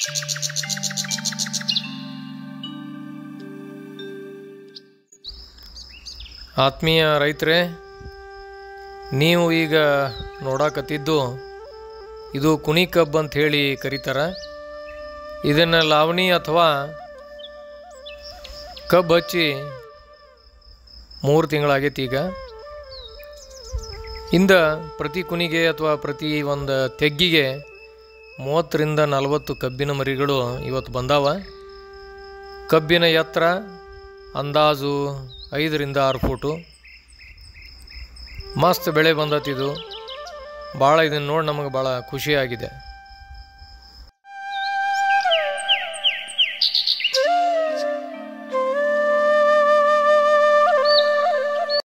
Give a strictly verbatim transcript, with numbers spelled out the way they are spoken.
ಆತ್ಮೀಯ ರೈತರೇ, ನೀವು ಈಗ ನೋಡಕತ್ತಿದ್ದು ಇದು ಕುಣಿ ಕಬ್ಬು ಅಂತ ಹೇಳಿ ಕರೀತಾರೆ. ಇದನ್ನು ಲಾವಣಿ ಅಥವಾ ಕಬ್ಬು ಹಚ್ಚಿ ಮೂರು ತಿಂಗಳಾಗೈತಿ. ಈಗ ಇಂದ ಪ್ರತಿ ಕುಣಿಗೆ ಅಥವಾ ಪ್ರತಿ ಒಂದು ತೆಗ್ಗಿಗೆ ಮೂವತ್ತರಿಂದ ನಲವತ್ತು ಕಬ್ಬಿನ ಮರಿಗಳು ಇವತ್ತು ಬಂದಾವ. ಕಬ್ಬಿನ ಎತ್ತರ ಅಂದಾಜು ಐದರಿಂದ ಆರು ಫೂಟು. ಮಸ್ತ್ ಬೆಳೆ ಬಂದತಿದು. ಭಾಳ ಇದನ್ನು ನೋಡಿ ನಮಗೆ ಭಾಳ ಖುಷಿಯಾಗಿದೆ.